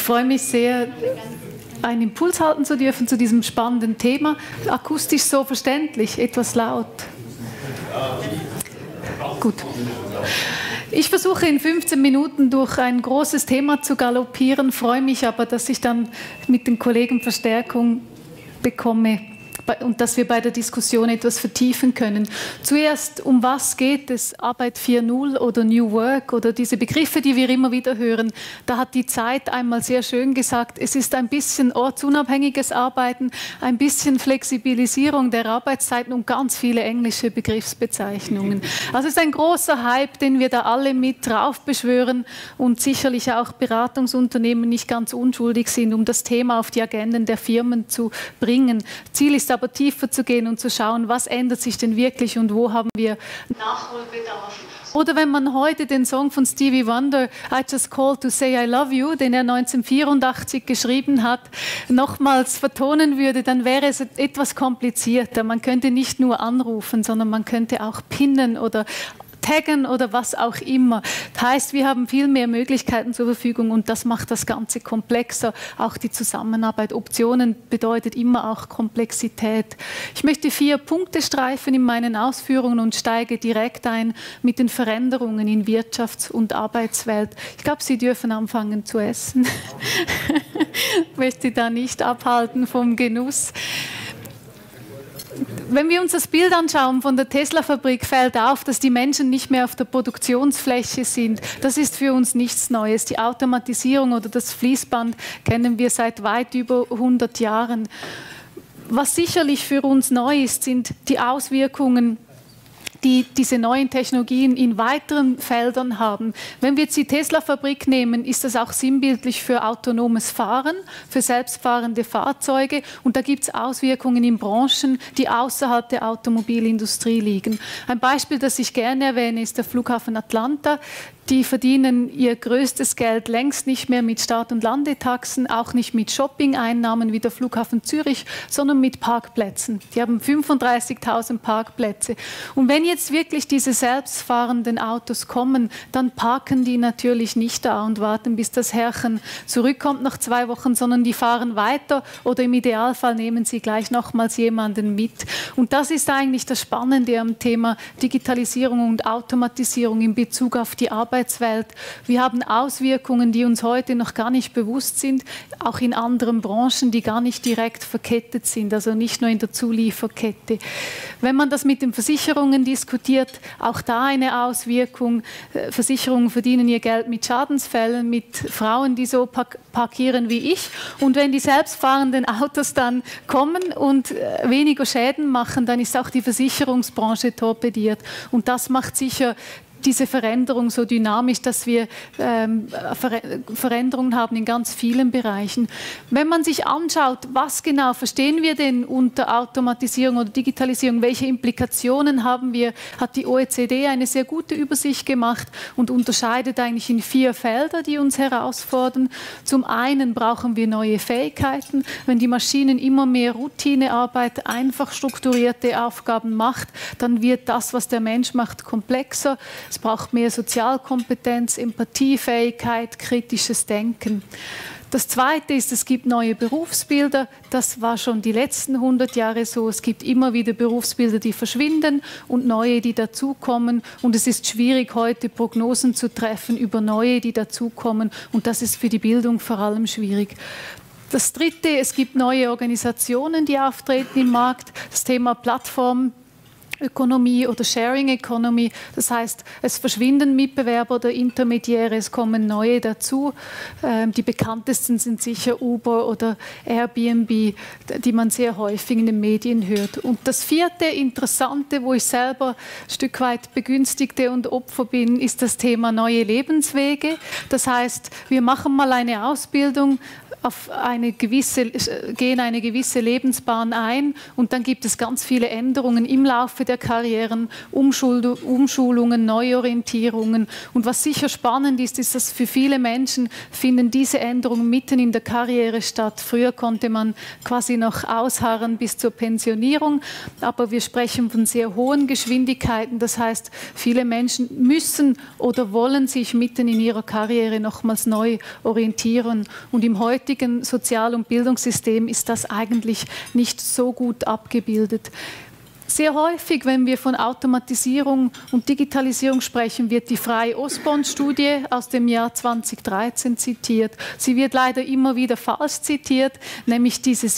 freue mich sehr, einen Impuls halten zu dürfen zu diesem spannenden Thema. Akustisch so verständlich, etwas laut. Gut. Ich versuche in 15 Minuten durch ein großes Thema zu galoppieren, freue mich aber, dass ich dann mit den Kollegen Verstärkung bekomme und dass wir bei der Diskussion etwas vertiefen können. Zuerst, um was geht es? Arbeit 4.0 oder New Work oder diese Begriffe, die wir immer wieder hören. Da hat die Zeit einmal sehr schön gesagt, es ist ein bisschen ortsunabhängiges Arbeiten, ein bisschen Flexibilisierung der Arbeitszeiten und ganz viele englische Begriffsbezeichnungen. Also es ist ein großer Hype, den wir da alle mit drauf beschwören und sicherlich auch Beratungsunternehmen nicht ganz unschuldig sind, um das Thema auf die Agenden der Firmen zu bringen. Ziel ist aber tiefer zu gehen und zu schauen, was ändert sich denn wirklich und wo haben wir Nachholbedarf. Oder wenn man heute den Song von Stevie Wonder, I Just Called to Say I Love You, den er 1984 geschrieben hat, nochmals vertonen würde, dann wäre es etwas komplizierter. Man könnte nicht nur anrufen, sondern man könnte auch pinnen oder taggen oder was auch immer. Das heißt, wir haben viel mehr Möglichkeiten zur Verfügung und das macht das Ganze komplexer. Auch die Zusammenarbeit. Optionen bedeutet immer auch Komplexität. Ich möchte 4 Punkte streifen in meinen Ausführungen und steige direkt ein mit den Veränderungen in Wirtschafts- und Arbeitswelt. Ich glaube, Sie dürfen anfangen zu essen. Ich möchte Sie da nicht abhalten vom Genuss. Wenn wir uns das Bild anschauen von der Tesla-Fabrik, fällt auf, dass die Menschen nicht mehr auf der Produktionsfläche sind. Das ist für uns nichts Neues. Die Automatisierung oder das Fließband kennen wir seit weit über 100 Jahren. Was sicherlich für uns neu ist, sind die Auswirkungen, die diese neuen Technologien in weiteren Feldern haben. Wenn wir jetzt die Tesla-Fabrik nehmen, ist das auch sinnbildlich für autonomes Fahren, für selbstfahrende Fahrzeuge. Und da gibt es Auswirkungen in Branchen, die außerhalb der Automobilindustrie liegen. Ein Beispiel, das ich gerne erwähne, ist der Flughafen Atlanta. Die verdienen ihr größtes Geld längst nicht mehr mit Start- und Landetaxen, auch nicht mit Shopping-Einnahmen wie der Flughafen Zürich, sondern mit Parkplätzen. Die haben 35.000 Parkplätze. Und wenn jetzt wirklich diese selbstfahrenden Autos kommen, dann parken die natürlich nicht da und warten, bis das Herrchen zurückkommt nach 2 Wochen, sondern die fahren weiter oder im Idealfall nehmen sie gleich nochmals jemanden mit. Und das ist eigentlich das Spannende am Thema Digitalisierung und Automatisierung in Bezug auf die Arbeitswelt. Wir haben Auswirkungen, die uns heute noch gar nicht bewusst sind, auch in anderen Branchen, die gar nicht direkt verkettet sind, also nicht nur in der Zulieferkette. Wenn man das mit den Versicherungen diskutiert, auch da eine Auswirkung. Versicherungen verdienen ihr Geld mit Schadensfällen, mit Frauen, die so parkieren wie ich. Und wenn die selbstfahrenden Autos dann kommen und weniger Schäden machen, dann ist auch die Versicherungsbranche torpediert. Und das macht sicher diese Veränderung so dynamisch, dass wir Veränderungen haben in ganz vielen Bereichen. Wenn man sich anschaut, was genau verstehen wir denn unter Automatisierung oder Digitalisierung, welche Implikationen haben wir, hat die OECD eine sehr gute Übersicht gemacht und unterscheidet eigentlich in 4 Felder, die uns herausfordern. Zum einen brauchen wir neue Fähigkeiten. Wenn die Maschinen immer mehr Routinearbeit, einfach strukturierte Aufgaben macht, dann wird das, was der Mensch macht, komplexer. Es braucht mehr Sozialkompetenz, Empathiefähigkeit, kritisches Denken. Das Zweite ist, es gibt neue Berufsbilder. Das war schon die letzten 100 Jahre so. Es gibt immer wieder Berufsbilder, die verschwinden und neue, die dazukommen. Und es ist schwierig, heute Prognosen zu treffen über neue, die dazukommen. Und das ist für die Bildung vor allem schwierig. Das Dritte, es gibt neue Organisationen, die auftreten im Markt. Das Thema Plattformökonomie oder Sharing Economy, das heißt, es verschwinden Mitbewerber oder Intermediäre, es kommen neue dazu. Die bekanntesten sind sicher Uber oder Airbnb, die man sehr häufig in den Medien hört. Und das 4. Interessante, wo ich selber ein Stück weit Begünstigte und Opfer bin, ist das Thema neue Lebenswege. Das heißt, wir machen mal eine Ausbildung gehen eine gewisse Lebensbahn ein und dann gibt es ganz viele Änderungen im Laufe der Karrieren, Umschulungen, Neuorientierungen. Und was sicher spannend ist, ist, dass für viele Menschen finden diese Änderungen mitten in der Karriere statt. Früher konnte man quasi noch ausharren bis zur Pensionierung, aber wir sprechen von sehr hohen Geschwindigkeiten. Das heißt, viele Menschen müssen oder wollen sich mitten in ihrer Karriere nochmals neu orientieren. Und im heutigen Sozial- und Bildungssystem ist das eigentlich nicht so gut abgebildet. Sehr häufig, wenn wir von Automatisierung und Digitalisierung sprechen, wird die Frey-Osborn-Studie aus dem Jahr 2013 zitiert. Sie wird leider immer wieder falsch zitiert, nämlich diese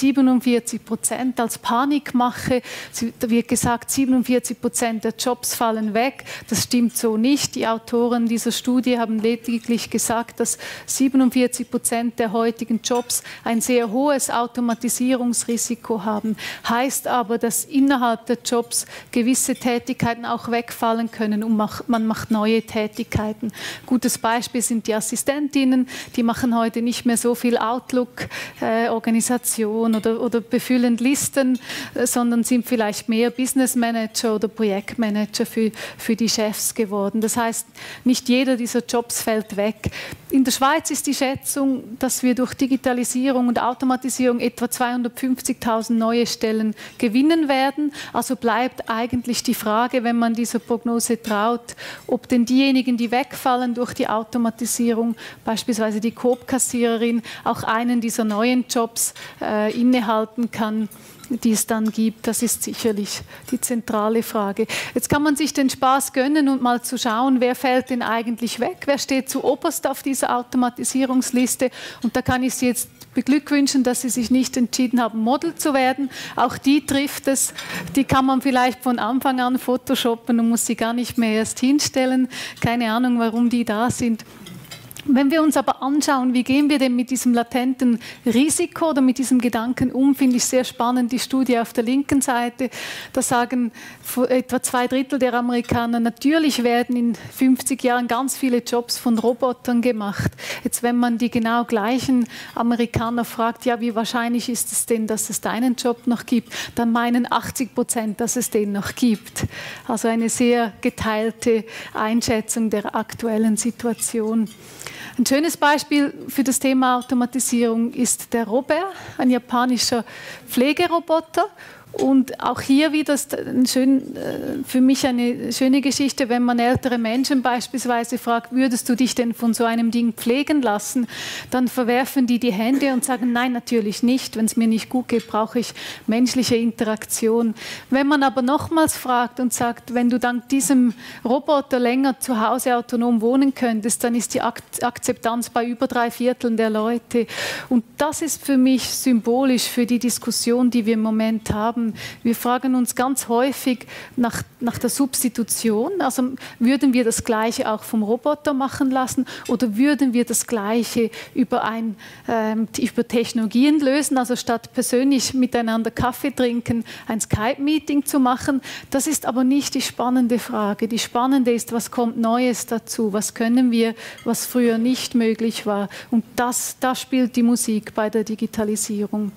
47% als Panikmache. Da wird gesagt, 47% der Jobs fallen weg. Das stimmt so nicht. Die Autoren dieser Studie haben lediglich gesagt, dass 47% der heutigen Jobs ein sehr hohes Automatisierungsrisiko haben. Heißt aber, dass innerhalb der Jobs gewisse Tätigkeiten auch wegfallen können und man macht neue Tätigkeiten. Gutes Beispiel sind die Assistentinnen, die machen heute nicht mehr so viel Outlook-Organisation oder befüllen Listen, sondern sind vielleicht mehr Business Manager oder Projektmanager für die Chefs geworden. Das heißt, nicht jeder dieser Jobs fällt weg. In der Schweiz ist die Schätzung, dass wir durch Digitalisierung und Automatisierung etwa 250.000 neue Stellen gewinnen werden. Also bleibt eigentlich die Frage, wenn man dieser Prognose traut, ob denn diejenigen, die wegfallen durch die Automatisierung, beispielsweise die Coop-Kassiererin, auch einen dieser neuen Jobs innehalten kann, die es dann gibt. Das ist sicherlich die zentrale Frage. Jetzt kann man sich den Spaß gönnen und mal zu schauen, wer fällt denn eigentlich weg, wer steht zuoberst auf dieser Automatisierungsliste. Und da kann ich Sie jetzt beglückwünschen, dass Sie sich nicht entschieden haben, Model zu werden. Auch die trifft es. Die kann man vielleicht von Anfang an photoshoppen und muss sie gar nicht mehr erst hinstellen. Keine Ahnung, warum die da sind. Wenn wir uns aber anschauen, wie gehen wir denn mit diesem latenten Risiko oder mit diesem Gedanken um, finde ich sehr spannend die Studie auf der linken Seite. Da sagen etwa 2/3 der Amerikaner, natürlich werden in 50 Jahren ganz viele Jobs von Robotern gemacht. Jetzt, wenn man die genau gleichen Amerikaner fragt, ja, wie wahrscheinlich ist es denn, dass es deinen Job noch gibt, dann meinen 80%, dass es den noch gibt. Also eine sehr geteilte Einschätzung der aktuellen Situation. Ein schönes Beispiel für das Thema Automatisierung ist der Robert, ein japanischer Pflegeroboter. Und auch hier wieder für mich eine schöne Geschichte, wenn man ältere Menschen beispielsweise fragt, würdest du dich denn von so einem Ding pflegen lassen, dann verwerfen die Hände und sagen, nein, natürlich nicht. Wenn es mir nicht gut geht, brauche ich menschliche Interaktion. Wenn man aber nochmals fragt und sagt, wenn du dank diesem Roboter länger zu Hause autonom wohnen könntest, dann ist die Akzeptanz bei über 3/4 der Leute. Und das ist für mich symbolisch für die Diskussion, die wir im Moment haben. Wir fragen uns ganz häufig nach der Substitution. Also würden wir das Gleiche auch vom Roboter machen lassen oder würden wir das Gleiche über Technologien lösen, also statt persönlich miteinander Kaffee trinken, ein Skype-Meeting zu machen? Das ist aber nicht die spannende Frage. Die spannende ist, was kommt Neues dazu? Was können wir, was früher nicht möglich war? Und da spielt die Musik bei der Digitalisierung.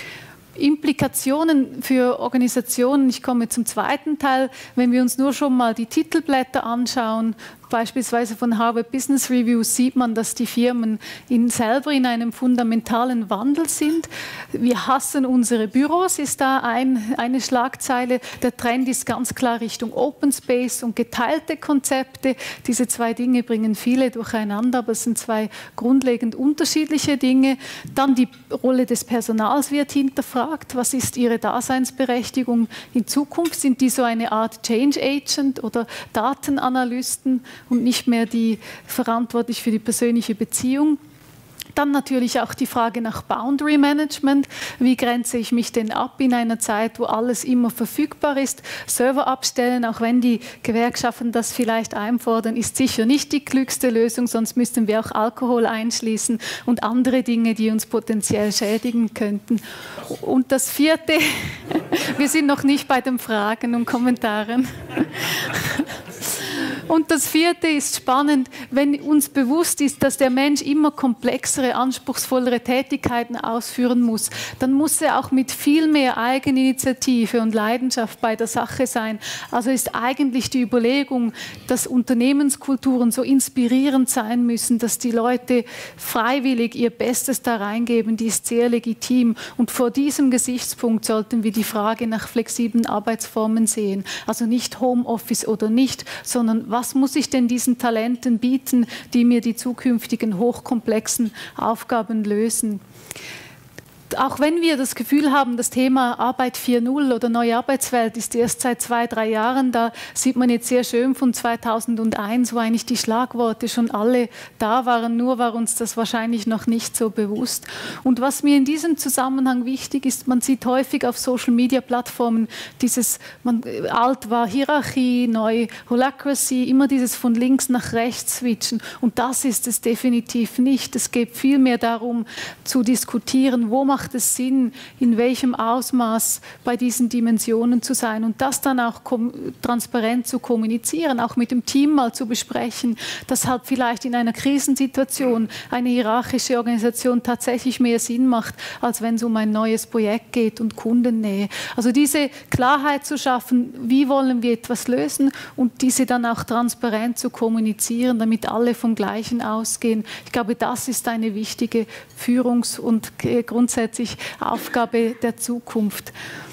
Implikationen für Organisationen, ich komme zum zweiten Teil, wenn wir uns nur schon mal die Titelblätter anschauen, beispielsweise von Harvard Business Review, sieht man, dass die Firmen selber in einem fundamentalen Wandel sind. Wir hassen unsere Büros, ist da eine Schlagzeile. Der Trend ist ganz klar Richtung Open Space und geteilte Konzepte. Diese zwei Dinge bringen viele durcheinander, aber es sind zwei grundlegend unterschiedliche Dinge. Dann die Rolle des Personals wird hinterfragt. Was ist ihre Daseinsberechtigung in Zukunft? Sind die so eine Art Change Agent oder Datenanalysten und nicht mehr die verantwortlich für die persönliche Beziehung? Dann natürlich auch die Frage nach Boundary Management. Wie grenze ich mich denn ab in einer Zeit, wo alles immer verfügbar ist? Server abstellen, auch wenn die Gewerkschaften das vielleicht einfordern, ist sicher nicht die klügste Lösung, sonst müssten wir auch Alkohol einschließen und andere Dinge, die uns potenziell schädigen könnten. Und das vierte, wir sind noch nicht bei den Fragen und Kommentaren. Und das vierte ist spannend, wenn uns bewusst ist, dass der Mensch immer komplexere, anspruchsvollere Tätigkeiten ausführen muss, dann muss er auch mit viel mehr Eigeninitiative und Leidenschaft bei der Sache sein. Also ist eigentlich die Überlegung, dass Unternehmenskulturen so inspirierend sein müssen, dass die Leute freiwillig ihr Bestes da reingeben, die ist sehr legitim. Und vor diesem Gesichtspunkt sollten wir die Frage nach flexiblen Arbeitsformen sehen. Also nicht Homeoffice oder nicht, sondern was muss ich denn diesen Talenten bieten, die mir die zukünftigen hochkomplexen Aufgaben lösen. Auch wenn wir das Gefühl haben, das Thema Arbeit 4.0 oder neue Arbeitswelt ist erst seit 2, 3 Jahren da, sieht man jetzt sehr schön von 2001, wo eigentlich die Schlagworte schon alle da waren, nur war uns das wahrscheinlich noch nicht so bewusst. Und was mir in diesem Zusammenhang wichtig ist, man sieht häufig auf Social-Media-Plattformen alt war Hierarchie, neu Holacracy, immer dieses von links nach rechts switchen. Und das ist es definitiv nicht. Es geht vielmehr darum, zu diskutieren, wo macht es Sinn, in welchem Ausmaß bei diesen Dimensionen zu sein und das dann auch transparent zu kommunizieren, auch mit dem Team mal zu besprechen, dass halt vielleicht in einer Krisensituation eine hierarchische Organisation tatsächlich mehr Sinn macht, als wenn es um ein neues Projekt geht und Kundennähe. Also diese Klarheit zu schaffen, wie wollen wir etwas lösen und diese dann auch transparent zu kommunizieren, damit alle vom Gleichen ausgehen. Ich glaube, das ist eine wichtige Führungs- und grundsätzlich Aufgabe der Zukunft.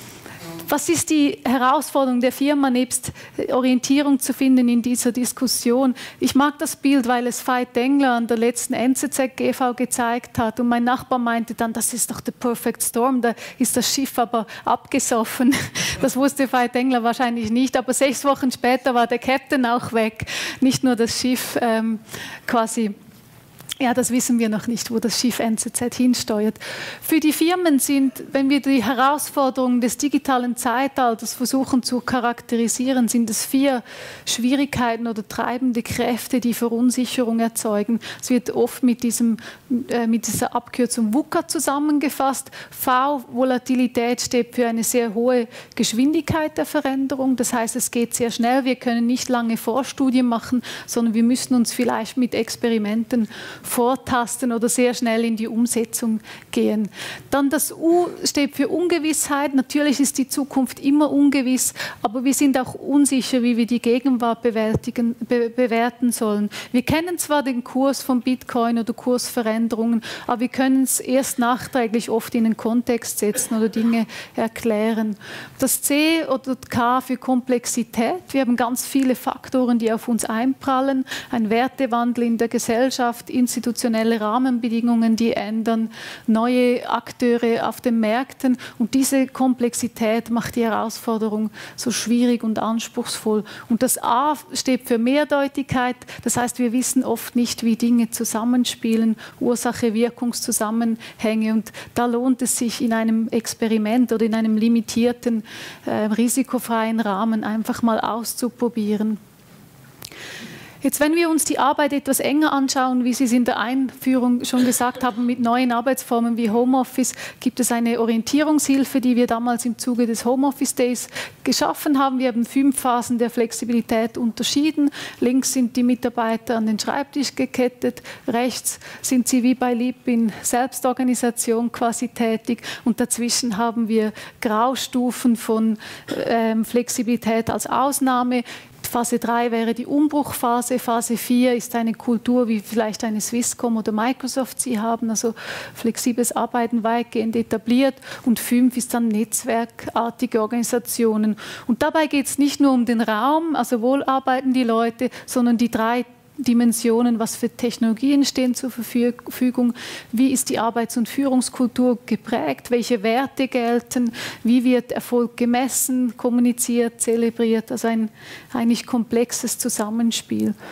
Was ist die Herausforderung der Firma, nebst Orientierung zu finden in dieser Diskussion? Ich mag das Bild, weil es Veit Engler an der letzten NZZ-GV gezeigt hat. Und mein Nachbar meinte dann, das ist doch the perfect storm, da ist das Schiff aber abgesoffen. Das wusste Veit Engler wahrscheinlich nicht, aber 6 Wochen später war der Captain auch weg. Nicht nur das Schiff quasi. Ja, das wissen wir noch nicht, wo das Schiff NZZ hinsteuert. Für die Firmen sind, wenn wir die Herausforderungen des digitalen Zeitalters versuchen zu charakterisieren, sind es 4 Schwierigkeiten oder treibende Kräfte, die Verunsicherung erzeugen. Es wird oft mit dieser Abkürzung VUCA zusammengefasst. V, Volatilität, steht für eine sehr hohe Geschwindigkeit der Veränderung. Das heißt, es geht sehr schnell. Wir können nicht lange Vorstudien machen, sondern wir müssen uns vielleicht mit Experimenten vortasten oder sehr schnell in die Umsetzung gehen. Dann das U steht für Ungewissheit. Natürlich ist die Zukunft immer ungewiss, aber wir sind auch unsicher, wie wir die Gegenwart bewerten sollen. Wir kennen zwar den Kurs von Bitcoin oder Kursveränderungen, aber wir können es erst nachträglich oft in den Kontext setzen oder Dinge erklären. Das C oder K für Komplexität. Wir haben ganz viele Faktoren, die auf uns einprallen. Ein Wertewandel in der Gesellschaft, institutionelle Rahmenbedingungen, die ändern, neue Akteure auf den Märkten. Und diese Komplexität macht die Herausforderung so schwierig und anspruchsvoll. Und das A steht für Mehrdeutigkeit. Das heißt, wir wissen oft nicht, wie Dinge zusammenspielen, Ursache-Wirkungszusammenhänge. Und da lohnt es sich in einem Experiment oder in einem limitierten, risikofreien Rahmen einfach mal auszuprobieren. Jetzt, wenn wir uns die Arbeit etwas enger anschauen, wie Sie es in der Einführung schon gesagt haben, mit neuen Arbeitsformen wie Homeoffice, gibt es eine Orientierungshilfe, die wir damals im Zuge des Homeoffice Days geschaffen haben. Wir haben 5 Phasen der Flexibilität unterschieden. Links sind die Mitarbeiter an den Schreibtisch gekettet, rechts sind sie wie bei Leap in Selbstorganisation quasi tätig und dazwischen haben wir Graustufen von Flexibilität als Ausnahme. Phase 3 wäre die Umbruchphase, Phase 4 ist eine Kultur, wie vielleicht eine Swisscom oder Microsoft sie haben, also flexibles Arbeiten weitgehend etabliert und 5 ist dann netzwerkartige Organisationen. Und dabei geht es nicht nur um den Raum, also wo arbeiten die Leute, sondern die 3 Dimensionen, was für Technologien stehen zur Verfügung, wie ist die Arbeits- und Führungskultur geprägt, welche Werte gelten, wie wird Erfolg gemessen, kommuniziert, zelebriert, also ein eigentlich komplexes Zusammenspiel.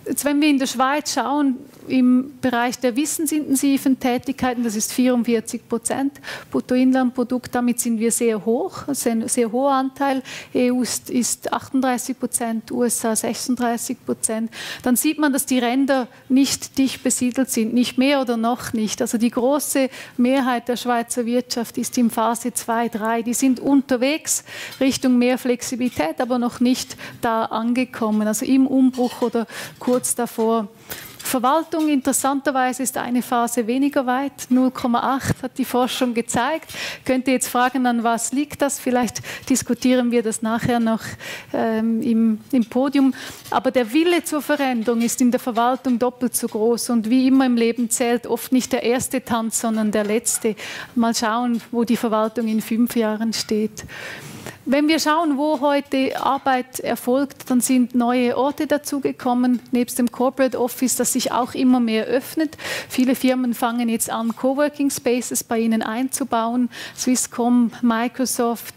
Jetzt, wenn wir in der Schweiz schauen, im Bereich der wissensintensiven Tätigkeiten, das ist 44% Bruttoinlandprodukt, damit sind wir sehr hoch, das ist ein sehr hoher Anteil. EU ist 38%, USA 36%. Dann sieht man, dass die Ränder nicht dicht besiedelt sind, nicht mehr oder noch nicht. Also die große Mehrheit der Schweizer Wirtschaft ist in Phase 2, 3. Die sind unterwegs Richtung mehr Flexibilität, aber noch nicht da angekommen, also im Umbruch oder kurz davor. Verwaltung, interessanterweise, ist eine Phase weniger weit, 0,8 hat die Forschung gezeigt. Könnt ihr jetzt fragen, an was liegt das? Vielleicht diskutieren wir das nachher noch im Podium. Aber der Wille zur Veränderung ist in der Verwaltung doppelt so groß. Und wie immer im Leben zählt oft nicht der erste Tanz, sondern der letzte. Mal schauen, wo die Verwaltung in 5 Jahren steht. Wenn wir schauen, wo heute Arbeit erfolgt, dann sind neue Orte dazugekommen, nebst dem Corporate Office, das sich auch immer mehr öffnet. Viele Firmen fangen jetzt an, Coworking Spaces bei ihnen einzubauen. Swisscom, Microsoft,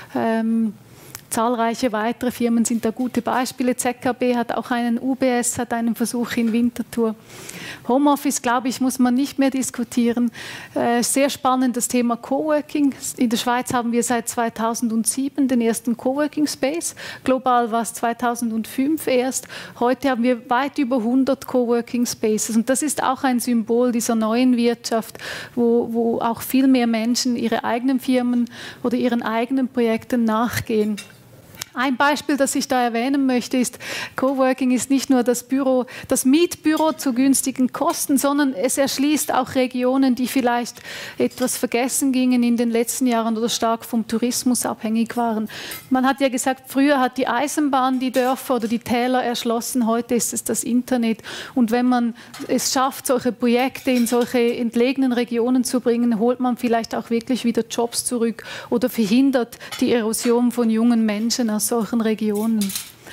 zahlreiche weitere Firmen sind da gute Beispiele. ZKB hat auch einen, UBS hat einen Versuch in Winterthur. Homeoffice, glaube ich, muss man nicht mehr diskutieren. Sehr spannend das Thema Coworking. In der Schweiz haben wir seit 2007 den ersten Coworking Space. Global war es 2005 erst. Heute haben wir weit über 100 Coworking Spaces. Und das ist auch ein Symbol dieser neuen Wirtschaft, wo auch viel mehr Menschen ihre eigenen Firmen oder ihren eigenen Projekten nachgehen. Ein Beispiel, das ich da erwähnen möchte, ist, Coworking ist nicht nur das Mietbüro zu günstigen Kosten, sondern es erschließt auch Regionen, die vielleicht etwas vergessen gingen in den letzten Jahren oder stark vom Tourismus abhängig waren. Man hat ja gesagt, früher hat die Eisenbahn die Dörfer oder die Täler erschlossen, heute ist es das Internet. Und wenn man es schafft, solche Projekte in solche entlegenen Regionen zu bringen, holt man vielleicht auch wirklich wieder Jobs zurück oder verhindert die Erosion von jungen Menschen aus solchen Regionen.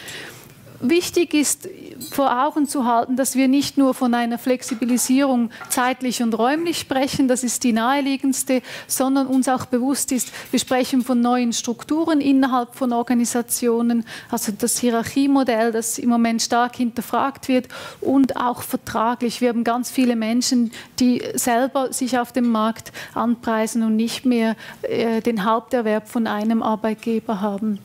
Wichtig ist, vor Augen zu halten, dass wir nicht nur von einer Flexibilisierung zeitlich und räumlich sprechen, das ist die naheliegendste, sondern uns auch bewusst ist, wir sprechen von neuen Strukturen innerhalb von Organisationen, also das Hierarchiemodell, das im Moment stark hinterfragt wird und auch vertraglich. Wir haben ganz viele Menschen, die selber sich auf dem Markt anpreisen und nicht mehr den Haupterwerb von einem Arbeitgeber haben.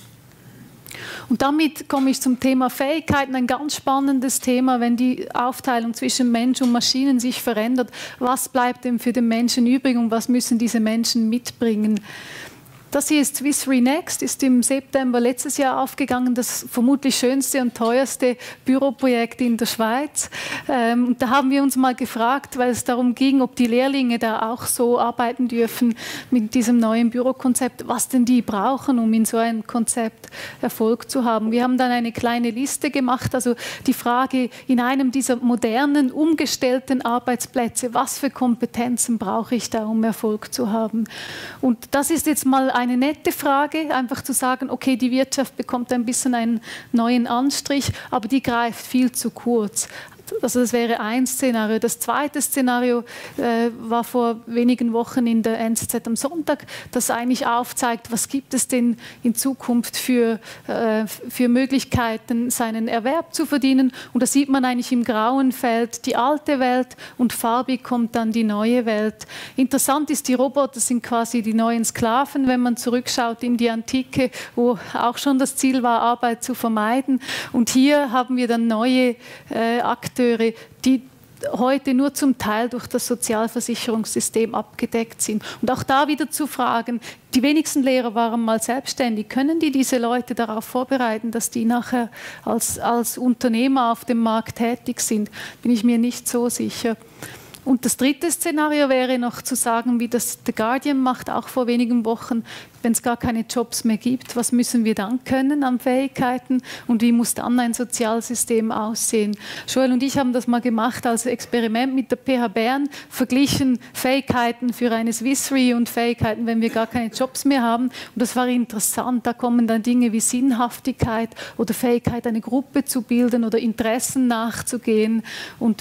Und damit komme ich zum Thema Fähigkeiten, ein ganz spannendes Thema, wenn die Aufteilung zwischen Mensch und Maschinen sich verändert. Was bleibt denn für den Menschen übrig und was müssen diese Menschen mitbringen? Das hier ist Swiss Re Next, ist im September letztes Jahr aufgegangen, das vermutlich schönste und teuerste Büroprojekt in der Schweiz. Und da haben wir uns mal gefragt, weil es darum ging, ob die Lehrlinge da auch so arbeiten dürfen mit diesem neuen Bürokonzept, was denn die brauchen, um in so einem Konzept Erfolg zu haben. Wir haben dann eine kleine Liste gemacht, also die Frage in einem dieser modernen, umgestellten Arbeitsplätze, was für Kompetenzen brauche ich da, um Erfolg zu haben? Und das ist jetzt mal eine nette Frage, einfach zu sagen, okay, die Wirtschaft bekommt ein bisschen einen neuen Anstrich, aber die greift viel zu kurz. Also das wäre ein Szenario. Das zweite Szenario war vor wenigen Wochen in der NZZ am Sonntag, das eigentlich aufzeigt, was gibt es denn in Zukunft für Möglichkeiten, seinen Erwerb zu verdienen. Und da sieht man eigentlich im grauen Feld die alte Welt und farbig kommt dann die neue Welt. Interessant ist, die Roboter sind quasi die neuen Sklaven, wenn man zurückschaut in die Antike, wo auch schon das Ziel war, Arbeit zu vermeiden. Und hier haben wir dann neue Akteure, die heute nur zum Teil durch das Sozialversicherungssystem abgedeckt sind. Und auch da wieder zu fragen, die wenigsten Lehrer waren mal selbstständig. Können die diese Leute darauf vorbereiten, dass die nachher als Unternehmer auf dem Markt tätig sind? Bin ich mir nicht so sicher. Und das dritte Szenario wäre noch zu sagen, wie das The Guardian macht, auch vor wenigen Wochen, wenn es gar keine Jobs mehr gibt, was müssen wir dann können an Fähigkeiten und wie muss dann ein Sozialsystem aussehen? Joel und ich haben das mal gemacht als Experiment mit der PH Bern, verglichen Fähigkeiten für eine Swiss Re und Fähigkeiten, wenn wir gar keine Jobs mehr haben. Und das war interessant, da kommen dann Dinge wie Sinnhaftigkeit oder Fähigkeit, eine Gruppe zu bilden oder Interessen nachzugehen. Und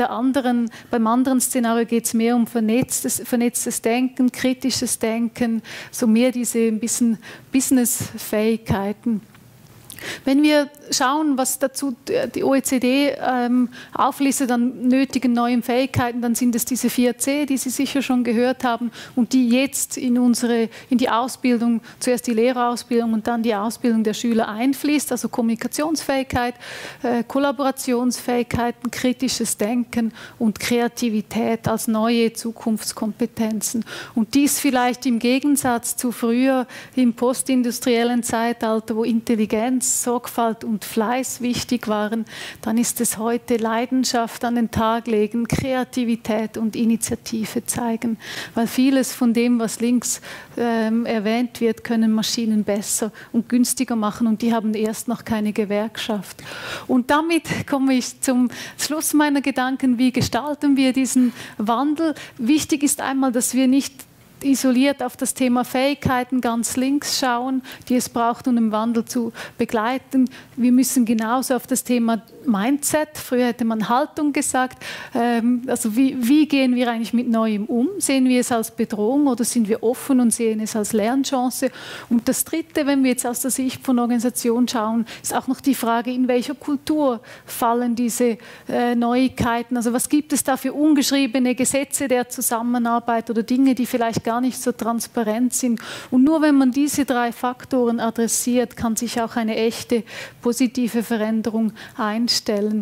beim anderen Szenario geht es mehr um vernetztes Denken, kritisches Denken, so mehr diese ein bisschen Business-Fähigkeiten. Wenn wir schauen, was dazu die OECD auflistet an nötigen neuen Fähigkeiten, dann sind es diese 4C, die Sie sicher schon gehört haben und die jetzt in die Ausbildung, zuerst die Lehrerausbildung und dann die Ausbildung der Schüler einfließt, also Kommunikationsfähigkeit, Kollaborationsfähigkeiten, kritisches Denken und Kreativität als neue Zukunftskompetenzen. Und dies vielleicht im Gegensatz zu früher im postindustriellen Zeitalter, wo Intelligenz, Sorgfalt und Fleiß wichtig waren, dann ist es heute Leidenschaft an den Tag legen, Kreativität und Initiative zeigen. Weil vieles von dem, was links erwähnt wird, können Maschinen besser und günstiger machen und die haben erst noch keine Gewerkschaft. Und damit komme ich zum Schluss meiner Gedanken, wie gestalten wir diesen Wandel? Wichtig ist einmal, dass wir nicht isoliert auf das Thema Fähigkeiten ganz links schauen, die es braucht, um den Wandel zu begleiten. Wir müssen genauso auf das Thema Mindset, früher hätte man Haltung gesagt, also wie gehen wir eigentlich mit Neuem um? Sehen wir es als Bedrohung oder sind wir offen und sehen es als Lernchance? Und das Dritte, wenn wir jetzt aus der Sicht von Organisation schauen, ist auch noch die Frage, in welcher Kultur fallen diese Neuigkeiten? Also was gibt es da für ungeschriebene Gesetze der Zusammenarbeit oder Dinge, die vielleicht gar nicht so transparent sind? Und nur wenn man diese 3 Faktoren adressiert, kann sich auch eine echte positive Veränderung einstellen.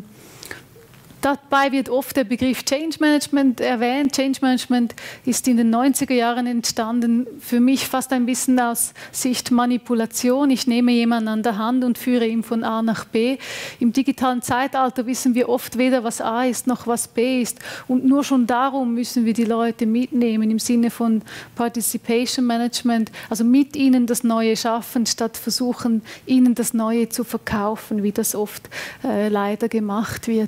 Dabei wird oft der Begriff Change Management erwähnt. Change Management ist in den 90er Jahren entstanden, für mich fast ein bisschen aus Sicht Manipulation. Ich nehme jemanden an der Hand und führe ihn von A nach B. Im digitalen Zeitalter wissen wir oft weder, was A ist, noch was B ist. Und nur schon darum müssen wir die Leute mitnehmen, im Sinne von Participation Management, also mit ihnen das Neue schaffen, statt versuchen, ihnen das Neue zu verkaufen, wie das oft leider gemacht wird.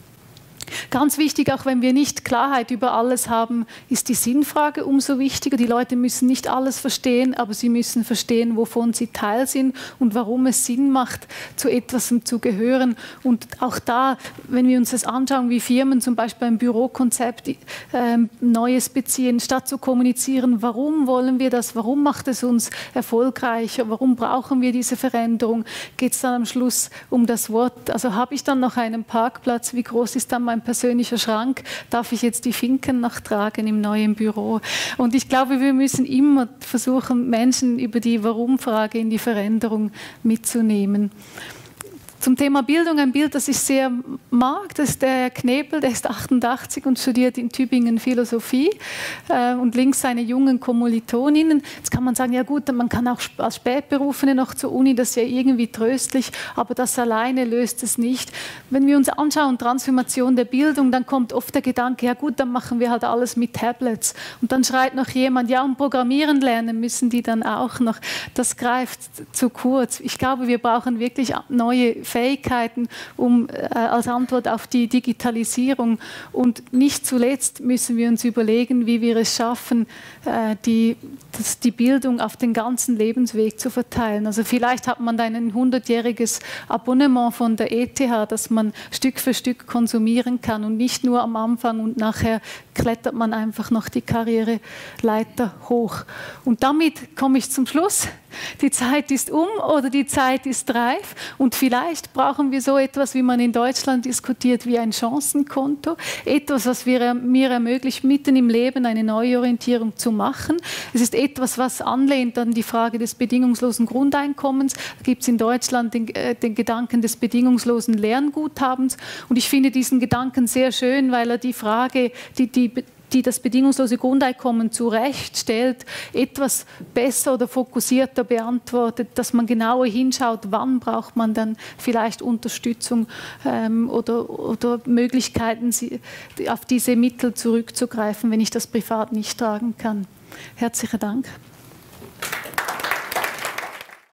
Ganz wichtig, auch wenn wir nicht Klarheit über alles haben, ist die Sinnfrage umso wichtiger. Die Leute müssen nicht alles verstehen, aber sie müssen verstehen, wovon sie Teil sind und warum es Sinn macht, zu etwas zu gehören. Und auch da, wenn wir uns das anschauen, wie Firmen zum Beispiel beim Bürokonzept Neues beziehen, statt zu kommunizieren, warum wollen wir das, warum macht es uns erfolgreicher, warum brauchen wir diese Veränderung, geht es dann am Schluss um das Wort. Also habe ich dann noch einen Parkplatz, wie groß ist dann mein persönlicher Schrank, darf ich jetzt die Finken noch tragen im neuen Büro? Und ich glaube, wir müssen immer versuchen, Menschen über die Warum-Frage in die Veränderung mitzunehmen. Zum Thema Bildung ein Bild, das ich sehr mag, das ist der Herr Knebel, der ist 88 und studiert in Tübingen Philosophie und links seine jungen Kommilitoninnen. Jetzt kann man sagen, ja gut, man kann auch als Spätberufene noch zur Uni, das ist ja irgendwie tröstlich, aber das alleine löst es nicht. Wenn wir uns anschauen, Transformation der Bildung, dann kommt oft der Gedanke, ja gut, dann machen wir halt alles mit Tablets. Und dann schreit noch jemand, ja, und Programmieren lernen müssen die dann auch noch. Das greift zu kurz. Ich glaube, wir brauchen wirklich neue Fähigkeiten als Antwort auf die Digitalisierung. Und nicht zuletzt müssen wir uns überlegen, wie wir es schaffen, die Bildung auf den ganzen Lebensweg zu verteilen. Also vielleicht hat man dann ein 100-jähriges Abonnement von der ETH, das man Stück für Stück konsumieren kann und nicht nur am Anfang und nachher klettert man einfach noch die Karriereleiter hoch. Und damit komme ich zum Schluss. Die Zeit ist um oder die Zeit ist reif und vielleicht brauchen wir so etwas, wie man in Deutschland diskutiert, wie ein Chancenkonto. Etwas, was mir ermöglicht, mitten im Leben eine Neuorientierung zu machen. Es ist etwas, was anlehnt an die Frage des bedingungslosen Grundeinkommens. Da gibt es in Deutschland den Gedanken des bedingungslosen Lernguthabens und ich finde diesen Gedanken sehr schön, weil er die Frage, die das bedingungslose Grundeinkommen zu Recht stellt, etwas besser oder fokussierter beantwortet, dass man genauer hinschaut, wann braucht man dann vielleicht Unterstützung oder Möglichkeiten, auf diese Mittel zurückzugreifen, wenn ich das privat nicht tragen kann. Herzlichen Dank.